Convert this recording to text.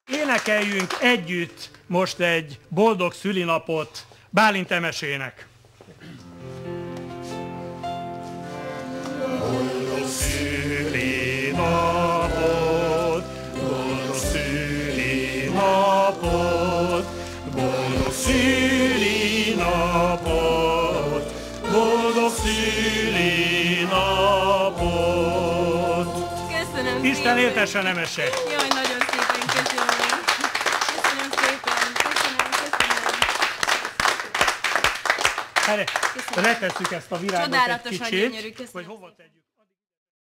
Énekeljünk együtt most egy boldog szülinapot Bálint Emesének. Boldog szülinapot, boldog szülinapot, boldog szülinapot, boldog szülinapot. Köszönöm. Isten éltessen, Emese! Jaj, nagyon szépen köszönöm. Köszönöm szépen. Köszönöm. Letesszük ezt a virágot egy Csodálatosan kicsit, gyönyörű, köszönöm. hogy hova tegyük.